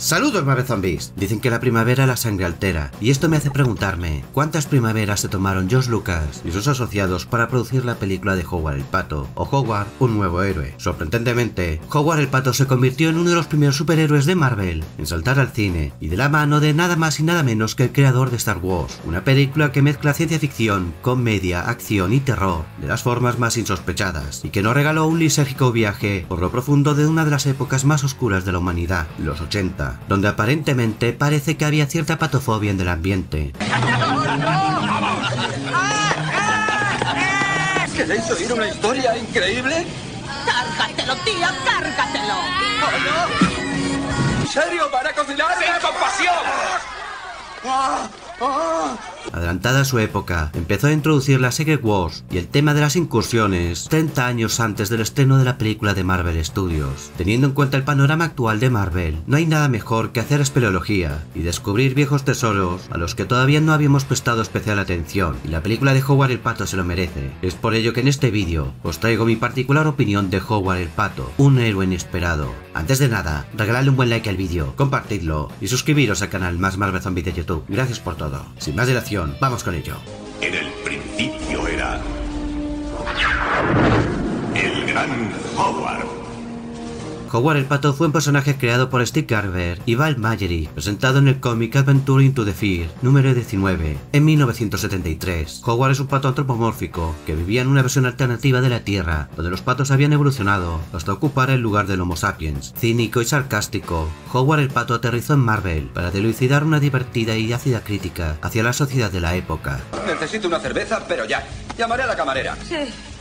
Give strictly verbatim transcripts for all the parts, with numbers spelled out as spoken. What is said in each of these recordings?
Saludos Marvel Zombies. Dicen que la primavera la sangre altera, y esto me hace preguntarme ¿cuántas primaveras se tomaron George Lucas y sus asociados para producir la película de Howard el Pato, o Howard, un nuevo héroe? Sorprendentemente, Howard el Pato se convirtió en uno de los primeros superhéroes de Marvel en saltar al cine, y de la mano de nada más y nada menos que el creador de Star Wars, una película que mezcla ciencia ficción, comedia, acción y terror de las formas más insospechadas, y que nos regaló un lisérgico viaje por lo profundo de una de las épocas más oscuras de la humanidad, los ochenta, donde aparentemente parece que había cierta patofobia en el ambiente. ¿Queréis oír una historia increíble? ¡Cárgatelo, tía! ¡Cárgatelo! ¿Oh, no? ¿En serio? ¿Van a cocinar? ¡Sin compasión! ¡Ah! ¡Ah! Adelantada a su época, empezó a introducir la Secret Wars y el tema de las incursiones treinta años antes del estreno de la película de Marvel Studios. Teniendo en cuenta el panorama actual de Marvel, no hay nada mejor que hacer espeleología y descubrir viejos tesoros a los que todavía no habíamos prestado especial atención, y la película de Howard el Pato se lo merece. Es por ello que en este vídeo os traigo mi particular opinión de Howard el Pato, un héroe inesperado. Antes de nada, regaladle un buen like al vídeo, compartidlo y suscribiros al canal Más Marvel Zombies de YouTube. Gracias por todo. Sin más dilación, vamos con ello. En el principio era el gran Howard. Howard el Pato fue un personaje creado por Steve Gerber y Val Mallory, presentado en el cómic Adventure into the Fear, número diecinueve, en mil novecientos setenta y tres. Howard es un pato antropomórfico que vivía en una versión alternativa de la Tierra, donde los patos habían evolucionado hasta ocupar el lugar del Homo sapiens. Cínico y sarcástico, Howard el Pato aterrizó en Marvel para dilucidar una divertida y ácida crítica hacia la sociedad de la época. Necesito una cerveza, pero ya. Llamaré a la camarera. Sí.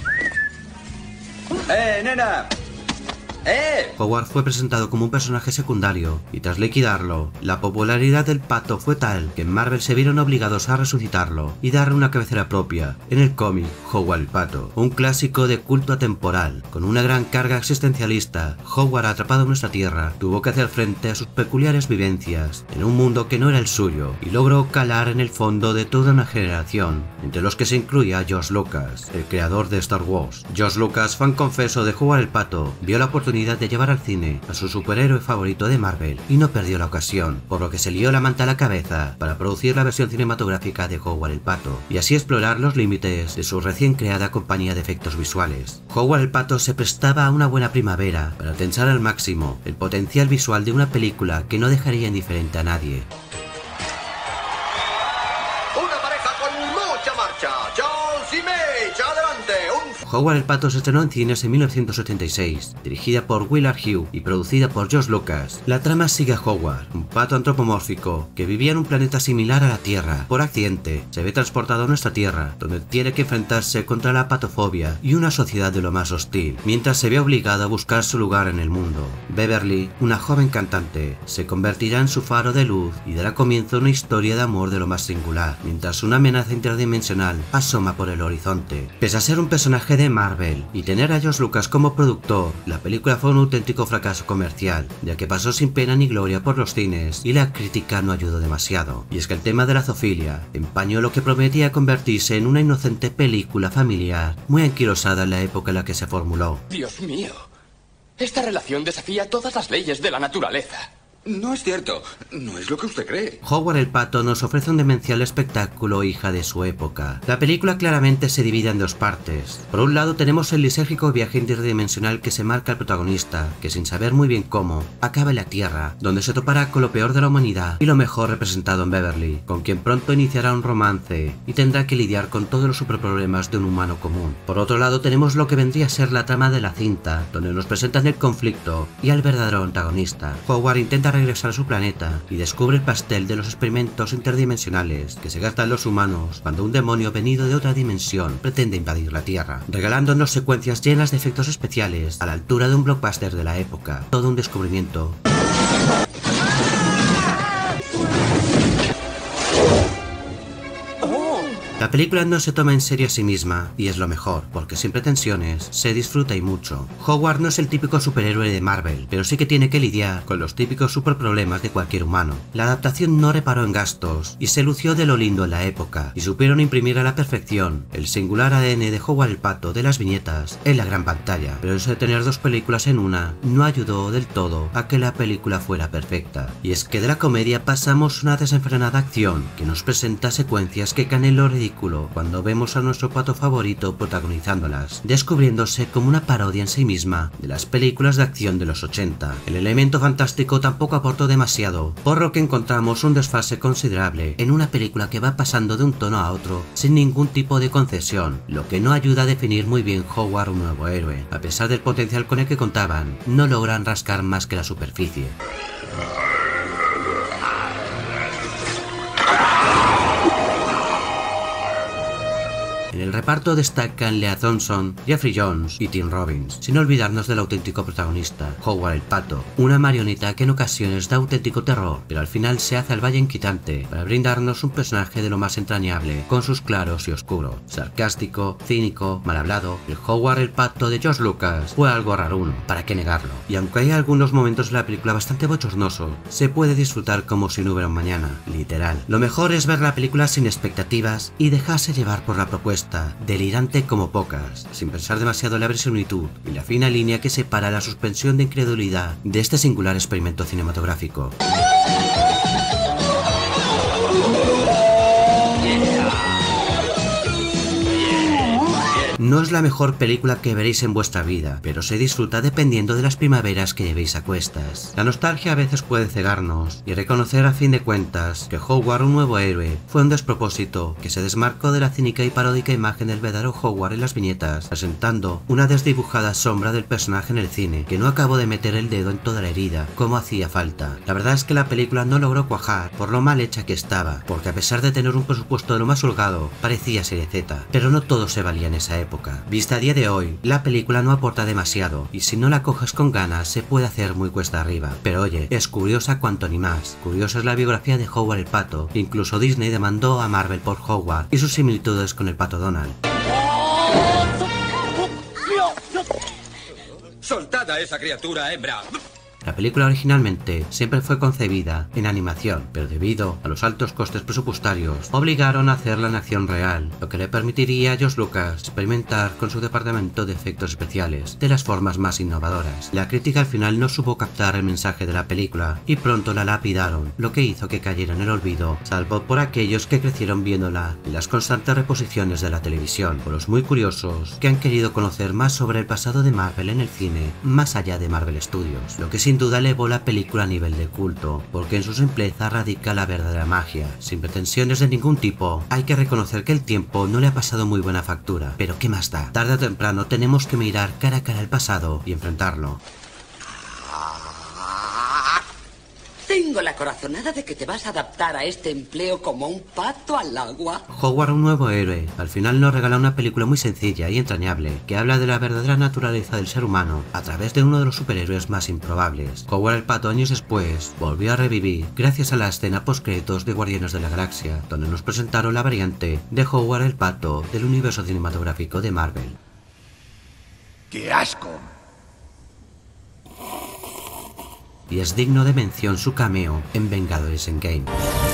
¡Eh, nena! ¡Eh! Howard fue presentado como un personaje secundario, y tras liquidarlo, la popularidad del pato fue tal que en Marvel se vieron obligados a resucitarlo y darle una cabecera propia en el cómic Howard el Pato, un clásico de culto atemporal. Con una gran carga existencialista, Howard, atrapado en nuestra tierra, tuvo que hacer frente a sus peculiares vivencias en un mundo que no era el suyo, y logró calar en el fondo de toda una generación, entre los que se incluía George Lucas, el creador de Star Wars. George Lucas, fan confeso de Howard el Pato, vio la oportunidad de llevar al cine a su superhéroe favorito de Marvel y no perdió la ocasión, por lo que se lió la manta a la cabeza para producir la versión cinematográfica de Howard el Pato y así explorar los límites de su recién creada compañía de efectos visuales. Howard el Pato se prestaba a una buena primavera para tensar al máximo el potencial visual de una película que no dejaría indiferente a nadie. ¡Una pareja con mucha marcha! ¡Charles y Midge! ¡Adelante! ¡Un... Howard el Pato se estrenó en cines en mil novecientos setenta y seis, dirigida por Willard Hughes y producida por George Lucas. La trama sigue a Howard, un pato antropomórfico que vivía en un planeta similar a la Tierra. Por accidente, se ve transportado a nuestra Tierra, donde tiene que enfrentarse contra la patofobia y una sociedad de lo más hostil, mientras se ve obligado a buscar su lugar en el mundo. Beverly, una joven cantante, se convertirá en su faro de luz y dará comienzo a una historia de amor de lo más singular, mientras una amenaza interdimensional asoma por el horizonte. Pese a ser un personaje de Marvel y tener a George Lucas como productor, la película fue un auténtico fracaso comercial, ya que pasó sin pena ni gloria por los cines y la crítica no ayudó demasiado. Y es que el tema de la zoofilia empañó lo que prometía convertirse en una inocente película familiar, muy anquilosada en la época en la que se formuló. Dios mío, esta relación desafía todas las leyes de la naturaleza. No es cierto. No es lo que usted cree. Howard el Pato nos ofrece un demencial espectáculo hija de su época. La película claramente se divide en dos partes. Por un lado tenemos el lisérgico viaje interdimensional que se marca el protagonista, que sin saber muy bien cómo, acaba en la Tierra, donde se topará con lo peor de la humanidad y lo mejor representado en Beverly, con quien pronto iniciará un romance y tendrá que lidiar con todos los superproblemas de un humano común. Por otro lado tenemos lo que vendría a ser la trama de la cinta, donde nos presentan el conflicto y al verdadero antagonista. Howard intenta regresar a su planeta y descubre el pastel de los experimentos interdimensionales que se gastan los humanos cuando un demonio venido de otra dimensión pretende invadir la Tierra, regalándonos secuencias llenas de efectos especiales a la altura de un blockbuster de la época. Todo un descubrimiento. La película no se toma en serio a sí misma, y es lo mejor, porque sin pretensiones, se disfruta y mucho. Howard no es el típico superhéroe de Marvel, pero sí que tiene que lidiar con los típicos superproblemas de cualquier humano. La adaptación no reparó en gastos, y se lució de lo lindo en la época, y supieron imprimir a la perfección el singular A D N de Howard el Pato de las viñetas en la gran pantalla, pero eso de tener dos películas en una no ayudó del todo a que la película fuera perfecta. Y es que de la comedia pasamos una desenfrenada acción que nos presenta secuencias que caen en lo ridículo cuando vemos a nuestro pato favorito protagonizándolas, descubriéndose como una parodia en sí misma de las películas de acción de los ochenta. El elemento fantástico tampoco aportó demasiado, por lo que encontramos un desfase considerable en una película que va pasando de un tono a otro sin ningún tipo de concesión, lo que no ayuda a definir muy bien Howard un nuevo héroe. A pesar del potencial con el que contaban, no logran rascar más que la superficie. En el reparto destacan Lea Thompson, Jeffrey Jones y Tim Robbins, sin olvidarnos del auténtico protagonista, Howard el Pato, una marioneta que en ocasiones da auténtico terror, pero al final se hace al valle inquietante para brindarnos un personaje de lo más entrañable, con sus claros y oscuros, sarcástico, cínico, mal hablado. El Howard el Pato de George Lucas fue algo raruno, para qué negarlo, y aunque hay algunos momentos en la película bastante bochornosos, se puede disfrutar como si no hubiera un mañana, literal. Lo mejor es ver la película sin expectativas y dejarse llevar por la propuesta, delirante como pocas, sin pensar demasiado en la verosimilitud y la fina línea que separa la suspensión de incredulidad de este singular experimento cinematográfico. No es la mejor película que veréis en vuestra vida, pero se disfruta dependiendo de las primaveras que llevéis a cuestas. La nostalgia a veces puede cegarnos, y reconocer a fin de cuentas que Howard un nuevo héroe fue un despropósito que se desmarcó de la cínica y paródica imagen del verdadero Howard en las viñetas, presentando una desdibujada sombra del personaje en el cine, que no acabó de meter el dedo en toda la herida, como hacía falta. La verdad es que la película no logró cuajar por lo mal hecha que estaba, porque a pesar de tener un presupuesto de lo más holgado, parecía serie Z, pero no todo se valía en esa época. Vista a día de hoy, la película no aporta demasiado, y si no la coges con ganas se puede hacer muy cuesta arriba. Pero oye, es curiosa cuanto ni más. Curiosa es la biografía de Howard el Pato. Incluso Disney demandó a Marvel por Howard y sus similitudes con el Pato Donald. ¡Soltad a esa criatura, hembra! La película originalmente siempre fue concebida en animación, pero debido a los altos costes presupuestarios, obligaron a hacerla en acción real, lo que le permitiría a George Lucas experimentar con su departamento de efectos especiales de las formas más innovadoras. La crítica al final no supo captar el mensaje de la película y pronto la lapidaron, lo que hizo que cayera en el olvido, salvo por aquellos que crecieron viéndola en las constantes reposiciones de la televisión, o los muy curiosos que han querido conocer más sobre el pasado de Marvel en el cine, más allá de Marvel Studios, lo que sin duda elevó la película a nivel de culto, porque en su simpleza radica la verdadera magia. Sin pretensiones de ningún tipo, hay que reconocer que el tiempo no le ha pasado muy buena factura, pero ¿qué más da? Tarde o temprano tenemos que mirar cara a cara al pasado y enfrentarlo. Tengo la corazonada de que te vas a adaptar a este empleo como un pato al agua. Howard un nuevo héroe, al final nos regala una película muy sencilla y entrañable, que habla de la verdadera naturaleza del ser humano a través de uno de los superhéroes más improbables. Howard el Pato años después volvió a revivir gracias a la escena postcréditos de Guardianes de la Galaxia, donde nos presentaron la variante de Howard el Pato del universo cinematográfico de Marvel. ¡Qué asco! Y es digno de mención su cameo en Vengadores Endgame.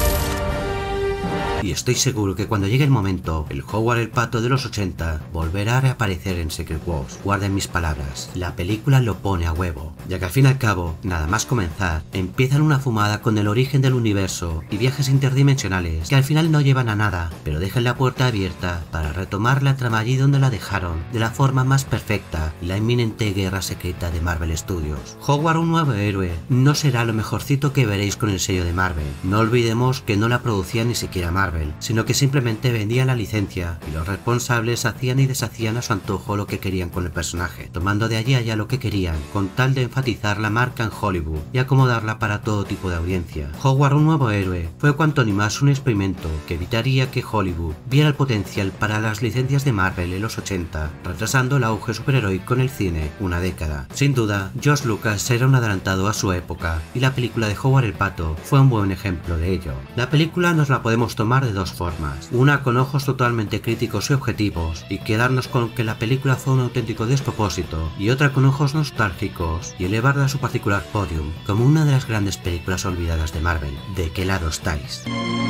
Y estoy seguro que cuando llegue el momento, el Howard el Pato de los ochenta volverá a reaparecer en Secret Wars. Guarden mis palabras, la película lo pone a huevo, ya que al fin y al cabo, nada más comenzar, empiezan una fumada con el origen del universo y viajes interdimensionales que al final no llevan a nada, pero dejan la puerta abierta para retomar la trama allí donde la dejaron, de la forma más perfecta, la inminente guerra secreta de Marvel Studios. Howard un nuevo héroe no será lo mejorcito que veréis con el sello de Marvel. No olvidemos que no la producía ni siquiera Marvel, sino que simplemente vendían la licencia y los responsables hacían y deshacían a su antojo lo que querían con el personaje, tomando de allí allá lo que querían, con tal de enfatizar la marca en Hollywood y acomodarla para todo tipo de audiencia. Howard un nuevo héroe fue cuanto ni más un experimento que evitaría que Hollywood viera el potencial para las licencias de Marvel en los ochenta, retrasando el auge superheroico en el cine una década. Sin duda, George Lucas era un adelantado a su época y la película de Howard el Pato fue un buen ejemplo de ello. La película nos la podemos tomar tomar de dos formas, una con ojos totalmente críticos y objetivos y quedarnos con que la película fue un auténtico despropósito, y otra con ojos nostálgicos y elevarla a su particular podium como una de las grandes películas olvidadas de Marvel. ¿De qué lado estáis?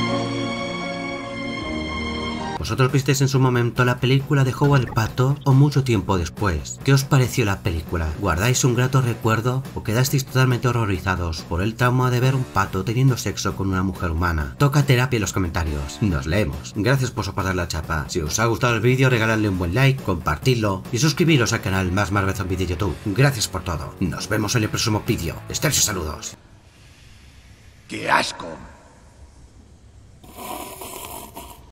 ¿Vosotros visteis en su momento la película de Howard el Pato o mucho tiempo después? ¿Qué os pareció la película? ¿Guardáis un grato recuerdo o quedasteis totalmente horrorizados por el trauma de ver un pato teniendo sexo con una mujer humana? Toca terapia en los comentarios. Nos leemos. Gracias por soportar la chapa. Si os ha gustado el vídeo, regaladle un buen like, compartidlo y suscribiros al canal Más Marvel Zombie de YouTube. Gracias por todo. Nos vemos en el próximo vídeo. Estercio, saludos. ¡Qué asco!